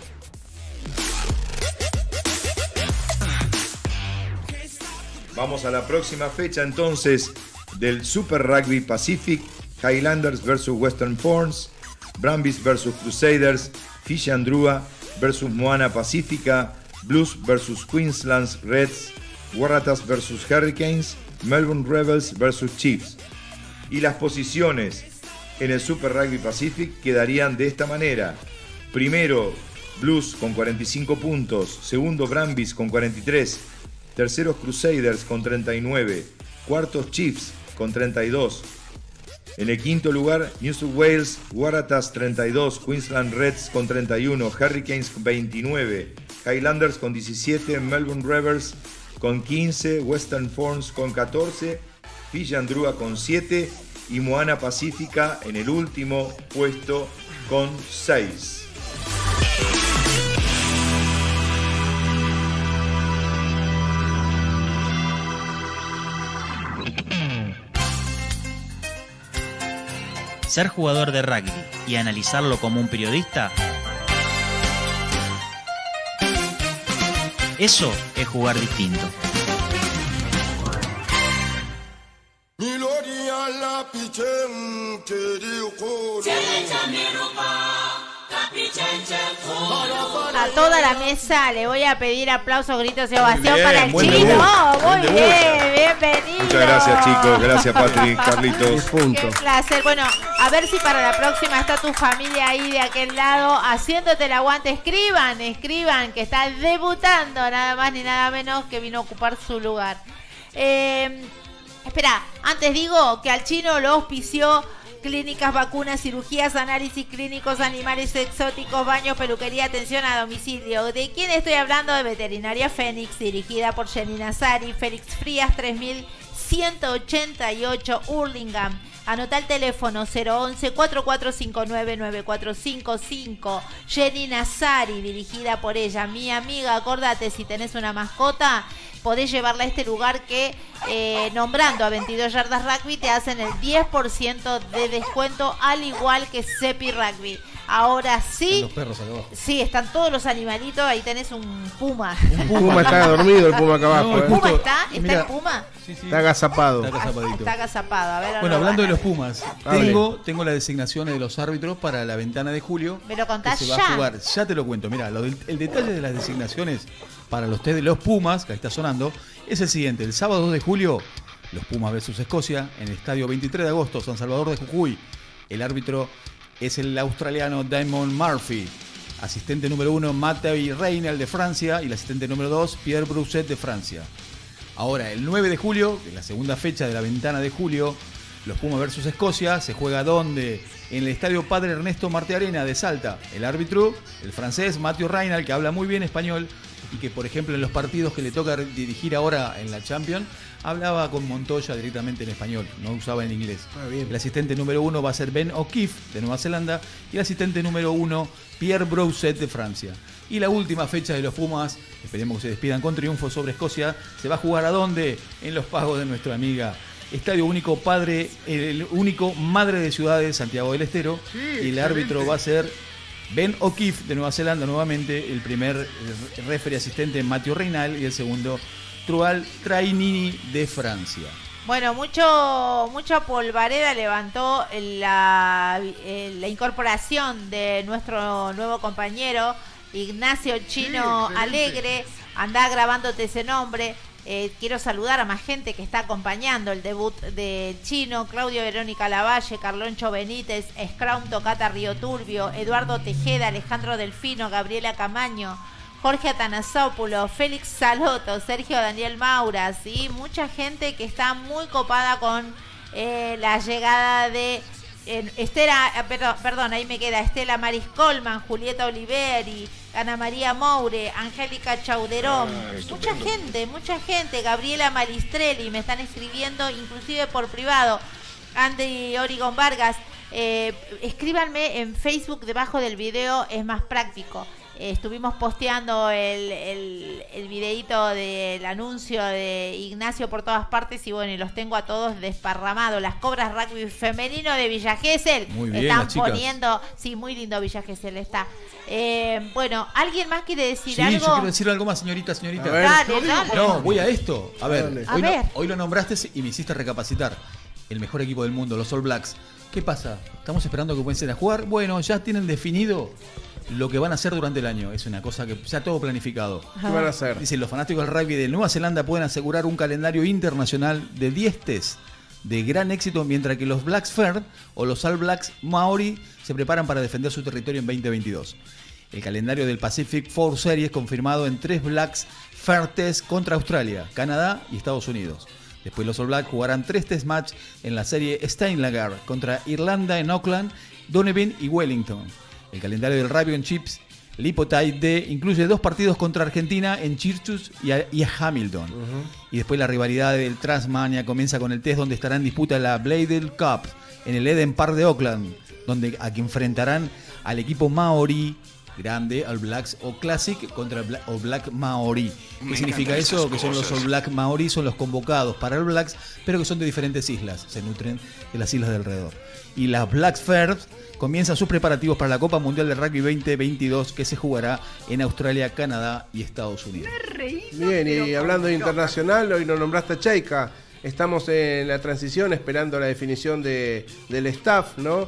Vamos a la próxima fecha entonces del Super Rugby Pacific. Highlanders versus Western Force, Brumbies versus Crusaders, Fishandrua versus Moana Pacífica, Blues versus Queensland Reds, Waratahs versus Hurricanes, Melbourne Rebels versus Chiefs. Y las posiciones en el Super Rugby Pacific quedarían de esta manera. Primero, Blues con cuarenta y cinco puntos. Segundo, Brumbies con cuarenta y tres. Terceros, Crusaders con treinta y nueve. Cuartos, Chiefs con treinta y dos. En el quinto lugar, New South Wales Waratahs treinta y dos. Queensland Reds con treinta y uno. Hurricanes con veintinueve. Highlanders con diecisiete. Melbourne Rebels con quince. Western Force con catorce. Fishandrua con siete. Y Moana Pacífica en el último puesto con seis. Ser jugador de rugby y analizarlo como un periodista, eso es jugar distinto. A toda la mesa le voy a pedir aplausos, gritos y ovación bien, para el buen Chino. debut, Muy buen bien, bienvenido. Muchas gracias, chicos. Gracias, Patrick, Carlitos. Qué placer. Bueno, a ver si para la próxima está tu familia ahí de aquel lado haciéndote el aguante. Escriban, escriban que está debutando, nada más ni nada menos, que vino a ocupar su lugar. Eh, espera, antes digo que al Chino lo auspició clínicas, vacunas, cirugías, análisis clínicos, animales exóticos, baños, peluquería, atención a domicilio. ¿De quién estoy hablando? De Veterinaria Fénix, dirigida por Jenny Nazari, Félix Frías tres mil ciento ochenta y ocho, Hurlingham. Anota el teléfono cero once, cuatro cuatro cinco nueve, nueve cuatro cinco cinco. Jenny Nazari, dirigida por ella. Mi amiga, acordate, si tenés una mascota, podés llevarla a este lugar que eh, nombrando a veintidós Yardas Rugby te hacen el diez por ciento de descuento, al igual que Cepi Rugby. Ahora sí. Están los perros acá abajo. Sí, están todos los animalitos. Ahí tenés un puma. El puma está dormido, el puma acá abajo. No, ¿eh? ¿El puma justo, está? ¿Está mira, el puma? Sí, sí. Está agazapado. Está agazapadito. Está agazapado. A ver, Bueno, ahora hablando de van los a- Pumas, Hable. tengo, tengo las designaciones de los árbitros para la ventana de julio. Me lo que contás se va ya. a jugar. Ya te lo cuento. Mira, lo del- el detalle de las designaciones para los test de los Pumas, que ahí está sonando, es el siguiente. El sábado dos de julio, los Pumas versus Escocia, en el estadio veintitrés de agosto, San Salvador de Jujuy. El árbitro es el australiano Damon Murphy. Asistente número uno, Matthew Reynel de Francia. Y el asistente número dos, Pierre Brousset de Francia. Ahora, el nueve de julio, que es la segunda fecha de la ventana de julio, los Pumas versus Escocia, se juega ¿dónde? En el estadio Padre Ernesto Martearena de Salta. El árbitro, el francés Matthew Reynel, que habla muy bien español y que, por ejemplo, en los partidos que le toca dirigir ahora en la Champions, hablaba con Montoya directamente en español, no usaba en inglés. Ah, bien. El asistente número uno va a ser Ben O'Keefe de Nueva Zelanda y el asistente número uno, Pierre Brousset de Francia. Y la última fecha de los Pumas, esperemos que se despidan con triunfo sobre Escocia, se va a jugar ¿a dónde? En los pagos de nuestra amiga Estadio Único Padre, el único Madre de Ciudades, Santiago del Estero. Y el árbitro va a ser Ben O'Keefe de Nueva Zelanda nuevamente, el primer referee asistente Matthew Reynal y el segundo Trual Trainini de Francia. Bueno, mucho mucha polvareda levantó la, la incorporación de nuestro nuevo compañero Ignacio Chino Sí, Alegre. Andá grabándote ese nombre. Eh, quiero saludar a más gente que está acompañando el debut de Chino: Claudio Verónica Lavalle, Carloncho Benítez, Scrum Tocata Río Turbio, Eduardo Tejeda, Alejandro Delfino, Gabriela Camaño, Jorge Atanasopoulos, Félix Saloto, Sergio Daniel Maura, ¿sí? Mucha gente que está muy copada con eh, la llegada de eh, Estela, eh, perdón, perdón, ahí me queda Estela Maris Colman, Julieta Oliveri, Ana María Moure, Angélica Chauderón, Ay, mucha gente, mucha gente, Gabriela Malistrelli, me están escribiendo inclusive por privado, Andy Origon Vargas, eh, escríbanme en Facebook debajo del video, es más práctico. Eh, estuvimos posteando el, el, el videíto del anuncio de Ignacio por todas partes y bueno, y los tengo a todos desparramados. Las Cobras Rugby Femenino de Villa Gesell. Muy bien, están las chicas. poniendo, sí, muy lindo Villa Gesell está. Eh, bueno, ¿alguien más quiere decir Sí, algo? yo quiero decir algo más, señorita, señorita. A ver. Dale, dale. No, voy a esto. A ver, Dale. A hoy, ver. Lo, hoy lo nombraste y me hiciste recapacitar. El mejor equipo del mundo, los All Blacks. ¿Qué pasa? ¿Estamos esperando que comiencen a jugar? Bueno, ya tienen definido lo que van a hacer durante el año. Es una cosa que ya todo planificado. ¿Qué van a hacer? Dicen, los fanáticos del rugby de Nueva Zelanda pueden asegurar un calendario internacional de diez tests de gran éxito, mientras que los Blacks Fair o los All Blacks Maori se preparan para defender su territorio en veinte veintidós. El calendario del Pacific Four Series confirmado en tres Blacks Fair Tests contra Australia, Canadá y Estados Unidos. Después los All Blacks jugarán tres test match en la serie Steinlager contra Irlanda en Auckland, Donovan y Wellington. El calendario del Rugby on Chips Lipotide D incluye dos partidos contra Argentina en Christchurch y a, y a Hamilton. Uh-huh. Y después la rivalidad del Tasmania comienza con el test donde estará en disputa la Bladel Cup en el Eden Park de Auckland, donde aquí enfrentarán al equipo Maori grande, All Blacks o Classic contra el All Black Maori. ¿Qué Me significa eso? Que son los All Black Maori, son los convocados para All Blacks, pero que son de diferentes islas, se nutren de las islas de alrededor. Y las Blacks Fair comienzan sus preparativos para la Copa Mundial de Rugby veinte veintidós que se jugará en Australia, Canadá y Estados Unidos. Bien, y hablando de internacional, hoy nos nombraste a Cheika. Estamos en la transición esperando la definición de, del staff, ¿no?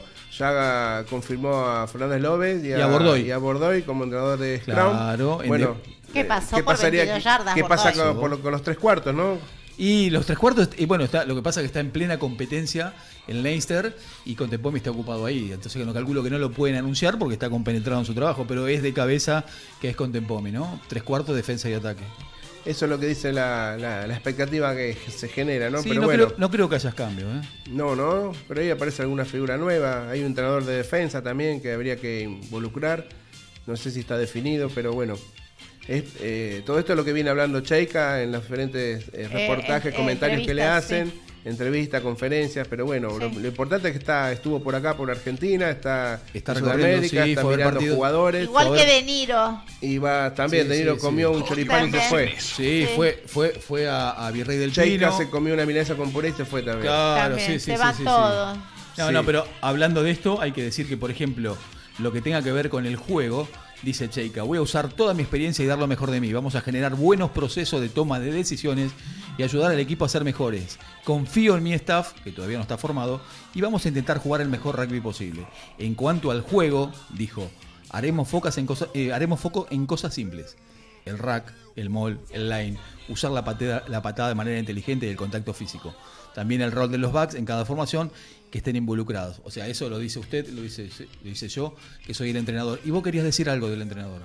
Ya confirmó a Fernández López y a, y a Bordoy. Y a Bordoy como entrenador de Scrum. Claro. Bueno, ¿qué pasó ¿qué por pasaría, veintidós yardas? ¿Qué pasa con, Bordoy? por, con los tres cuartos, no? Y los tres cuartos, y bueno, está, lo que pasa es que está en plena competencia en Leinster y Contempomi está ocupado ahí. Entonces no calculo que no lo pueden anunciar porque está compenetrado en su trabajo, pero es de cabeza que es Contempomi, ¿no? Tres cuartos, defensa y ataque. Eso es lo que dice la, la, la expectativa que se genera, ¿no? Sí, pero no, bueno, creo, no creo que hayas cambio, ¿eh? No, no, pero ahí aparece alguna figura nueva. Hay un entrenador de defensa también que habría que involucrar. No sé si está definido, pero bueno. Es, eh, todo esto es lo que viene hablando Cheika en los diferentes eh, reportajes, eh, comentarios que le hacen, sí. entrevistas, conferencias, pero bueno, sí. lo, lo importante es que está estuvo por acá, por Argentina, está, está en Sudamérica, sí, está mirando partido. jugadores. Igual que De Niro. Y va también, sí, De Niro sí, comió sí. un choripán y se fue. Sí, sí. fue fue fue a, a Virrey del Cheika Pino. se comió una milanesa con puré y se fue también. Claro, también, sí, sí, se sí, van sí, todos. sí. No, Sí. no, pero hablando de esto, hay que decir que, por ejemplo, lo que tenga que ver con el juego, dice Cheika, voy a usar toda mi experiencia y dar lo mejor de mí. Vamos a generar buenos procesos de toma de decisiones y ayudar al equipo a ser mejores. Confío en mi staff, que todavía no está formado, y vamos a intentar jugar el mejor rugby posible. En cuanto al juego, dijo, haremos, focas en cosa, eh, haremos foco en cosas simples. El rack, el maul, el line, usar la patada, la patada de manera inteligente y el contacto físico. También el rol de los backs en cada formación que estén involucrados. O sea, eso lo dice usted, lo dice, lo dice yo, que soy el entrenador. Y vos querías decir algo del entrenador.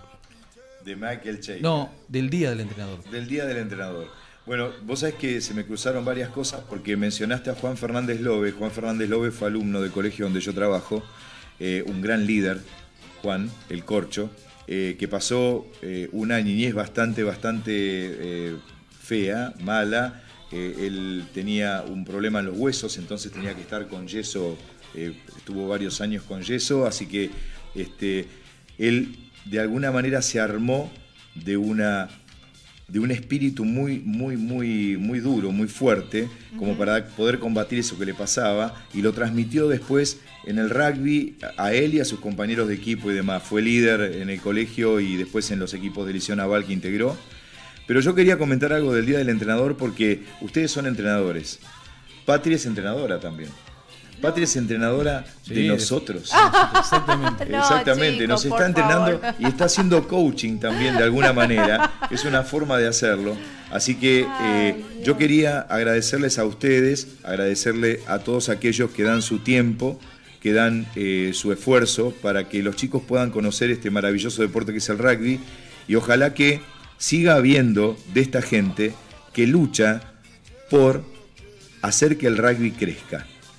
De Michael Cheika. No, del día del entrenador. Del día del entrenador. Bueno, vos sabés que se me cruzaron varias cosas porque mencionaste a Juan Fernández Lobe. Juan Fernández Lobe fue alumno del colegio donde yo trabajo, eh, un gran líder, Juan, el Corcho, eh, que pasó eh, una niñez bastante, bastante eh, fea, mala. Eh, él tenía un problema en los huesos, entonces tenía que estar con yeso, eh, estuvo varios años con yeso, así que este, él de alguna manera se armó de una de un espíritu muy, muy, muy, muy duro, muy fuerte, como para poder combatir eso que le pasaba, y lo transmitió después en el rugby a él y a sus compañeros de equipo y demás. Fue líder en el colegio y después en los equipos de Liceo Naval que integró. Pero yo quería comentar algo del Día del Entrenador porque ustedes son entrenadores. Patria es entrenadora también. Patria es entrenadora Sí, de de- nosotros. Exactamente. No, Exactamente, chicos, nos por está entrenando favor. y está haciendo coaching también de alguna manera. Es una forma de hacerlo. Así que eh, yo quería agradecerles a ustedes, agradecerle a todos aquellos que dan su tiempo, que dan eh, su esfuerzo para que los chicos puedan conocer este maravilloso deporte que es el rugby, y ojalá que siga habiendo de esta gente que lucha por hacer que el rugby crezca.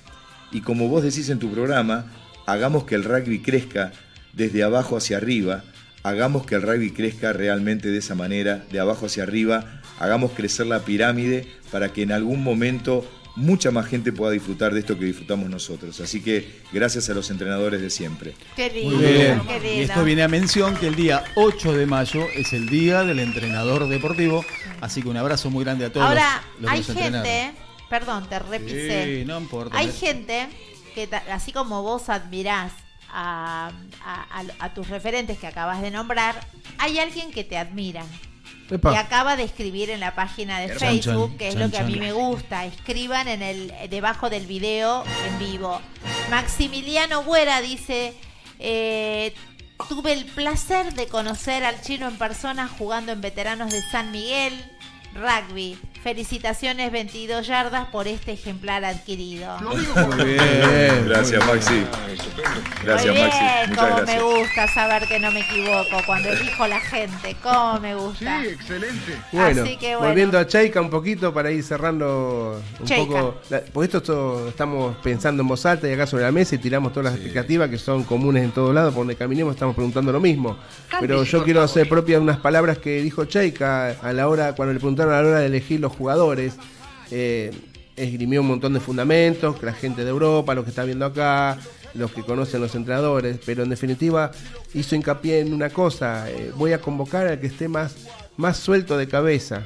Y como vos decís en tu programa, hagamos que el rugby crezca desde abajo hacia arriba, hagamos que el rugby crezca realmente de esa manera, de abajo hacia arriba, hagamos crecer la pirámide para que en algún momento mucha más gente pueda disfrutar de esto que disfrutamos nosotros. Así que gracias a los entrenadores de siempre. Qué lindo, Muy bien. qué lindo. Y esto viene a mención que el día ocho de mayo es el día del entrenador deportivo, así que un abrazo muy grande a todos. Ahora, los que hay nos entrenaron. gente, perdón, te repisé. Sí, no importa. Hay gente que, ta- así como vos admirás a, a- a- a tus referentes que acabas de nombrar, hay alguien que te admira. Epa. Y acaba de escribir en la página de Chan, Facebook, chan, que es chan, lo que a mí chan. me gusta. Escriban en el debajo del video en vivo. Maximiliano Güera dice: eh, tuve el placer de conocer al chino en persona jugando en Veteranos de San Miguel Rugby. Felicitaciones veintidós yardas por este ejemplar adquirido. Muy bien. Gracias, Maxi. Gracias, Muy Maxi. bien, Muchas cómo gracias. me gusta saber que no me equivoco cuando elijo la gente, cómo me gusta. Bueno, Así que bueno. volviendo a Cheika un poquito para ir cerrando un Cheika. poco, la- porque esto, esto estamos pensando en voz alta y acá sobre la mesa y tiramos todas las expectativas que son comunes en todos lados, por donde caminemos estamos preguntando lo mismo. Pero yo quiero hacer propias unas palabras que dijo Cheika a la hora, cuando le preguntaron a la hora de elegir los jugadores. Eh, esgrimió un montón de fundamentos, que la gente de Europa, los que está viendo acá, los que conocen los entrenadores, pero en definitiva hizo hincapié en una cosa: eh, voy a convocar al que esté más, más suelto de cabeza.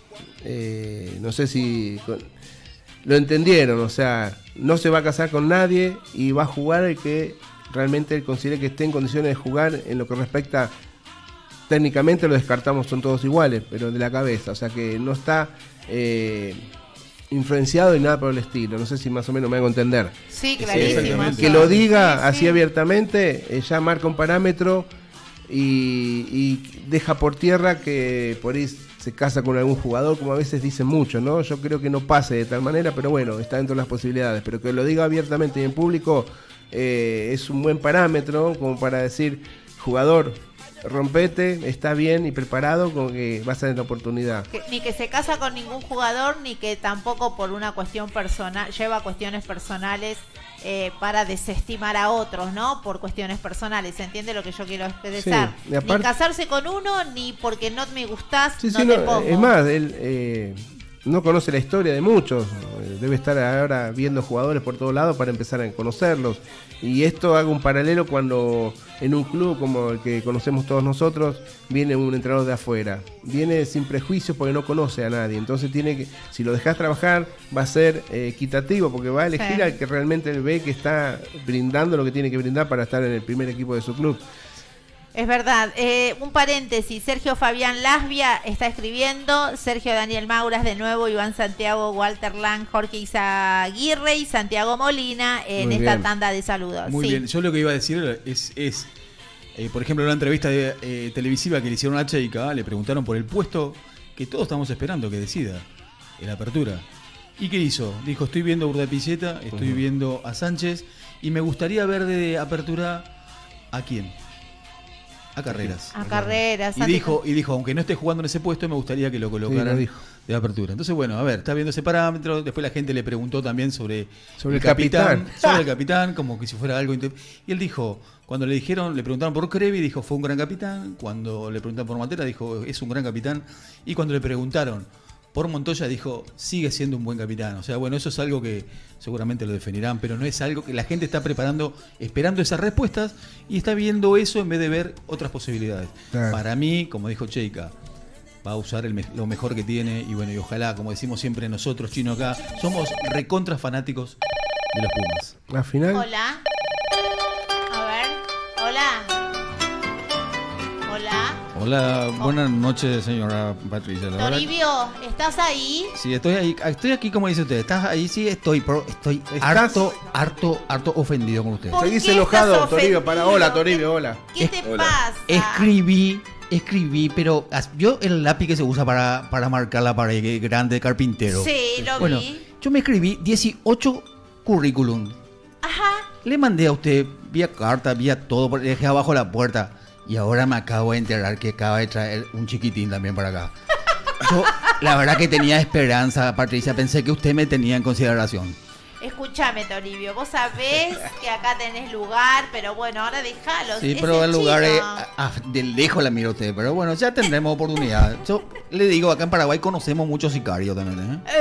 Eh, no sé si con- lo entendieron, o sea, no se va a casar con nadie y va a jugar el que realmente él considere que esté en condiciones de jugar. En lo que respecta técnicamente, lo descartamos, son todos iguales, pero de la cabeza, o sea que no está eh, influenciado y nada por el estilo. No sé si más o menos me hago entender. Sí, Sí, clarísimo. exactamente. Que lo diga Sí, sí. así abiertamente, eh, ya marca un parámetro y, y deja por tierra que por ahí se casa con algún jugador, como a veces dicen mucho, ¿no? Yo creo que no pase de tal manera, pero bueno, está dentro de las posibilidades. Pero que lo diga abiertamente y en público eh, es un buen parámetro como para decir: jugador, rompete, está bien y preparado, como que vas a tener la oportunidad. Que- ni que se casa con ningún jugador, ni que tampoco por una cuestión personal, lleva cuestiones personales eh, para desestimar a otros, ¿no? Por cuestiones personales, ¿se entiende lo que yo quiero expresar? Sí, y aparte- Ni casarse con uno, ni porque no me gustás, Sí, no sí, te no, pongo. es más, él eh, no conoce la historia de muchos, eh, debe estar ahora viendo jugadores por todos lados para empezar a conocerlos. Y esto hago un paralelo cuando en un club como el que conocemos todos nosotros viene un entrenador de afuera, viene sin prejuicios porque no conoce a nadie, entonces tiene que, si lo dejas trabajar, va a ser eh, equitativo, porque va a elegir Sí. al que realmente él ve que está brindando lo que tiene que brindar para estar en el primer equipo de su club. Es verdad. Eh, un paréntesis, Sergio Fabián Lasvia está escribiendo, Sergio Daniel Mauras de nuevo, Iván Santiago, Walter Lang, Jorge Izaguirre y Santiago Molina en Muy esta bien. tanda de saludos. Muy Sí. bien, yo lo que iba a decir es, es eh, por ejemplo, en una entrevista de, eh, televisiva que le hicieron a Cheika, le preguntaron por el puesto que todos estamos esperando que decida, en la apertura. ¿Y qué hizo? Dijo: estoy viendo a Urdapilleta, estoy Ujú. viendo a Sánchez y me gustaría ver de apertura ¿a quién? A Carreras. A Carreras. Y Santi- dijo, y dijo, aunque no esté jugando en ese puesto, me gustaría que lo Sí, colocaran lo dijo. de apertura. Entonces, bueno, a ver, está viendo ese parámetro. Después la gente le preguntó también sobre, Sobre el capitán. Sobre el capitán, como que si fuera algo. inte- Y él dijo, cuando le dijeron, le preguntaron por Crevi, dijo, fue un gran capitán. Cuando le preguntaron por Matera, dijo, es un gran capitán. Y cuando le preguntaron por Montoya, dijo, sigue siendo un buen capitán. O sea, bueno, eso es algo que seguramente lo definirán, pero no es algo que la gente está preparando, esperando esas respuestas y está viendo eso en vez de ver otras posibilidades. Claro. Para mí, como dijo Cheika, va a usar el me- lo mejor que tiene y bueno, y ojalá, como decimos siempre nosotros, Chino acá, somos recontra fanáticos de los Pumas. La final. Hola. A ver. Hola. Hola. Hola, buenas noches, señora Patricia. La verdad- Toribio, ¿estás ahí? Sí, estoy ahí, estoy aquí como dice usted. ¿Estás ahí? Sí, estoy, pero estoy ¿Estás? harto, harto, harto ofendido con usted. ¿Por Seguís qué enojado, estás Toribio, para- ofendido? hola, Toribio, hola. ¿Qué te Hola. pasa? Escribí, escribí, pero as- yo el lápiz que se usa para, para marcar la pared grande de carpintero. Sí, lo Bueno, vi. yo me escribí dieciocho currículum. Ajá. Le mandé a usted vía carta, vía todo, porque dejé abajo la puerta. Y ahora me acabo de enterar que acaba de traer un chiquitín también para acá. Yo, la verdad que tenía esperanza, Patricia. Pensé que usted me tenía en consideración. Escúchame, Toribio, vos sabés que acá tenés lugar, pero bueno, ahora dejalo. Sí, Ese pero el lugar es, chino. a- a- de lejos la miro usted, pero bueno, ya tendremos oportunidad. Yo le digo, acá en Paraguay conocemos muchos sicarios también, ¿eh?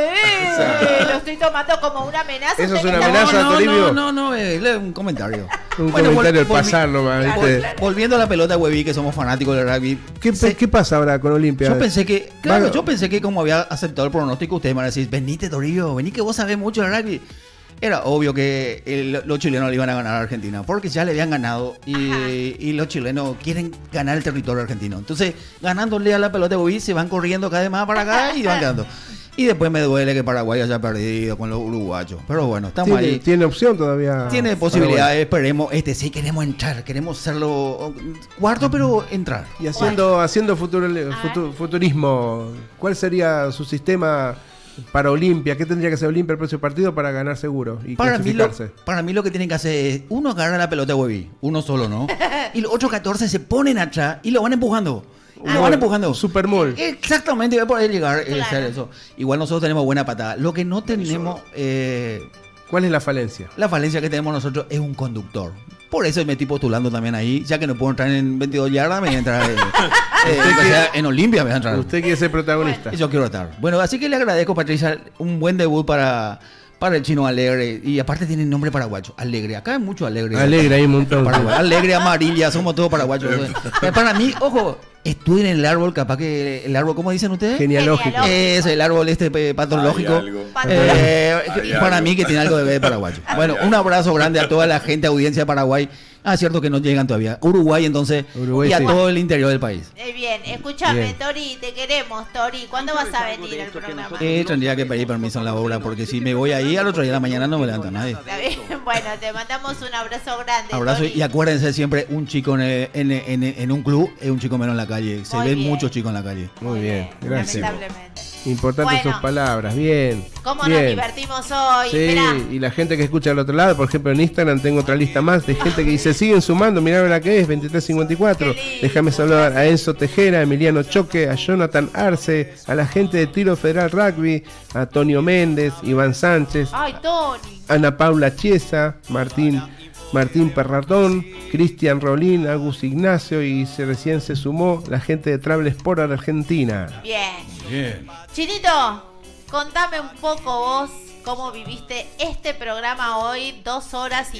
Eh, lo estoy tomando como una amenaza. Eso es Usted una que está- amenaza, no, no, Toribio. no, no, no, eh, le- un comentario. Un Bueno, comentario al vol- volvi- pasar nomás, Claro, ¿viste? claro. Volviendo a la pelota, Hueví, que somos fanáticos del rugby. ¿Qué, se- ¿Qué pasa ahora con Olimpia? Yo pensé que, claro, Bueno. yo pensé que como había aceptado el pronóstico, ustedes me van a decir, venite, Toribio, vení que vos sabés mucho de rugby. Era obvio que el- los chilenos le iban a ganar a Argentina, porque ya le habían ganado y, y los chilenos quieren ganar el territorio argentino. Entonces, ganándole a la pelota de Bobby, se van corriendo cada vez más para acá y van quedando. Y después me duele que Paraguay haya perdido con los uruguayos. Pero bueno, estamos ¿Tiene, ahí. tiene opción todavía. Tiene posibilidades, esperemos. Este sí queremos entrar, queremos hacerlo cuarto, pero entrar. Y haciendo, haciendo futuro- futu- futurismo, ¿cuál sería su sistema para Olimpia? ¿Qué tendría que hacer Olimpia el próximo partido para ganar seguro y Para mí, lo, clasificarse? para mí lo que tienen que hacer es, uno agarra la pelota de Hueví, uno solo, ¿no? Y los otros catorce se ponen atrás y lo van empujando. Lo van empujando. Super Mall. Exactamente, va a poder llegar a Claro. hacer eso. Igual nosotros tenemos buena patada. Lo que no tenemos, eh, ¿Cuál es la falencia? la falencia que tenemos nosotros es un conductor. Por eso me estoy postulando también ahí, ya que no puedo entrar en veintidós yardas, me voy a entrar eh, eh, o sea, en Olimpia, me voy a entrar. Usted quiere ser protagonista. Y yo quiero estar. Bueno, así que le agradezco, Patricia, un buen debut para, para el chino Alegre. Y aparte tiene nombre paraguayo, Alegre. Acá hay mucho Alegre. Alegre, hay un montón. Paraguay. Alegre, amarilla, somos todos paraguayos. Eh, Para mí, ojo, estudien el árbol, capaz que el árbol, ¿cómo dicen ustedes? Genealógico. Genealógico. Es el árbol este eh, patológico. Hay algo. Eh, Hay que- para algo. mí que tiene algo de ver paraguayo. Bueno, un abrazo grande a toda la gente, audiencia de Paraguay. Ah, cierto que no llegan todavía. Uruguay, entonces, Uruguay, y a sí. todo el interior del país. Eh, bien, escúchame, Bien. Tori, te queremos, Tori. ¿Cuándo vas a venir al programa? Eh, tendría que pedir permiso en la obra, porque si me voy ahí al otro día de la mañana no me levanta nadie. Está bien. Bueno, te mandamos un abrazo grande. Abrazo Tori. y acuérdense siempre, un chico en, en, en, en un club es un chico menos en la calle. Se Muy ven bien. muchos chicos en la calle. Muy bien, gracias. Lamentablemente. Importantes Bueno. sus palabras. Bien. ¿Cómo bien. nos divertimos hoy? Sí, Esperá. y la gente que escucha al otro lado, por ejemplo en Instagram tengo otra lista más de gente que dice, siguen sumando, mirá la que es, veintitrés cincuenta y cuatro. Qué lindo. Déjame saludar a Enzo Tejera, a Emiliano Choque, a Jonathan Arce, a la gente de Tiro Federal Rugby, a Antonio Méndez, Iván Sánchez, Ay, Tony. Ana Paula Chiesa, Martín Martín Perratón, Cristian Rolín, Agus Ignacio y se recién se sumó la gente de Travel Sport Argentina. Bien. Bien. Chinito, contame un poco vos cómo viviste este programa hoy. Dos horas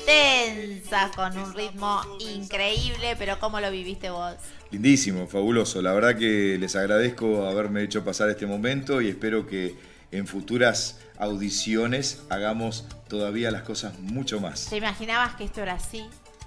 intensas con un ritmo increíble, pero ¿cómo lo viviste vos? Lindísimo, fabuloso. La verdad que les agradezco haberme hecho pasar este momento y espero que en futuras audiciones hagamos todavía las cosas mucho más. ¿Te imaginabas que esto era así?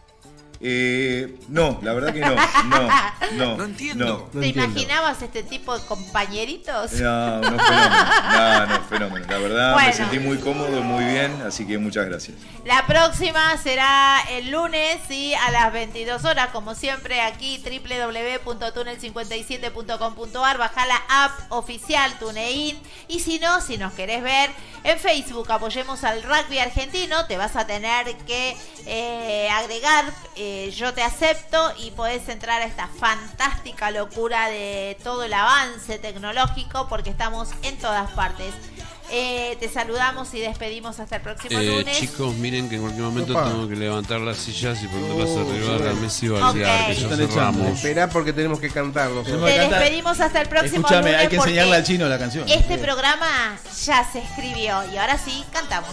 Eh, no, la verdad que no. No, no, No entiendo. no. No ¿Te entiendo. imaginabas este tipo de compañeritos? No, no, fenómeno. No, no, fenómeno. La verdad Bueno. me sentí muy cómodo, muy bien, así que muchas gracias. La próxima será el lunes, ¿sí? A las veintidós horas, como siempre, aquí doble u doble u doble u punto tunel cincuenta y siete punto com punto ar. Baja la app oficial TuneIn. Y si no, si nos querés ver en Facebook, apoyemos al rugby argentino. Te vas a tener que eh, agregar eh, Yo Te Acepto y podés entrar a esta fantástica locura de todo el avance tecnológico, porque estamos en todas partes. Eh, te saludamos y despedimos hasta el próximo Eh, lunes. chicos, miren que en cualquier momento Opa. tengo que levantar las sillas y ponerlas Oh, arriba de la sí. mesa y validar Ok. que ya Están echando. cerramos. Esperá porque tenemos que cantarlo. Te Me encanta. despedimos hasta el próximo Escúchame, lunes hay que enseñarle porque al chino la canción. este programa ya se escribió y ahora sí cantamos.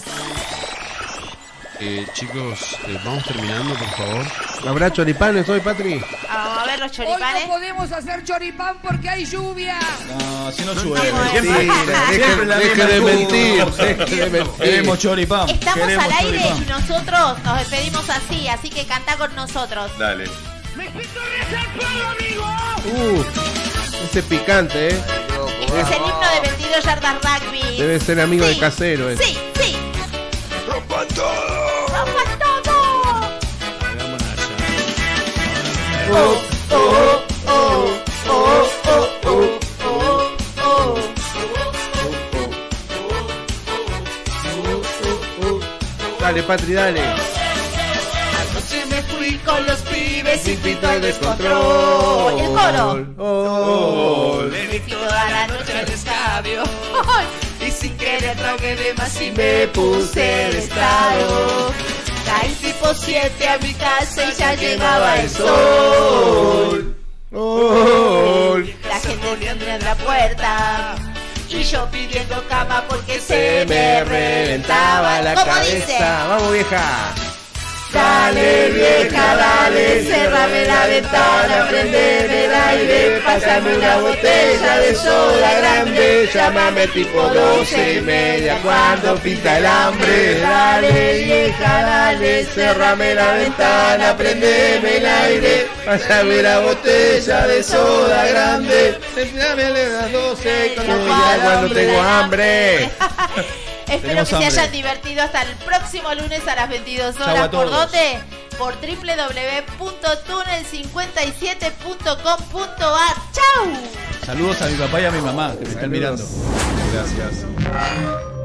Eh, chicos, eh, vamos terminando, por favor. ¿Habrá choripanes hoy, Patri? Vamos a ver los Hoy choripanes. no podemos hacer choripán porque hay lluvia. No, si no Vamos llueve. a ver. Siempre, Deje, siempre la deje misma de excusa. mentir, deje de mentir. Queremos choripán. Estamos queremos al aire choripán. y nosotros nos despedimos así, así que canta con nosotros. Dale. Uh, ese picante, ¿eh? Este es el himno de veintidós yardas rugby. Debe ser amigo Sí, de Casero, ese. Sí, sí. ¡Rompan todo! ¡Rompan todo! Hagámonos allá. Oh, oh, oh, oh, oh, oh, Oh, oh. Dale, Patri, dale. Anoche me fui con los pibes y pito el descontrol. El coro. Oh, Me fui toda la noche al estadio. Ay, y sin querer tragué de más y me puse de estado. Caí tipo siete a mi casa y ya llegaba el sol. Sol. La gente poniendo en la puerta y yo pidiendo cama porque se me reventaba la cabeza. Vamos, vieja. Dale vieja, dale, cerrame la ventana, prendeme el aire, pásame una botella de soda grande, llámame tipo doce y media cuando pinta el hambre. Dale vieja, dale, cerrame la ventana, prendeme el aire, pásame una botella de soda grande, llámame a las doce cuando tengo hambre. Espero Tenemos que hambre. se hayan divertido hasta el próximo lunes a las veintidós Chau horas. a ¿Por todos. dónde? Por doble u doble u doble u punto túnel cincuenta y siete punto com punto a r. ¡Chau! Saludos a mi papá y a mi mamá que me están mirando. Gracias.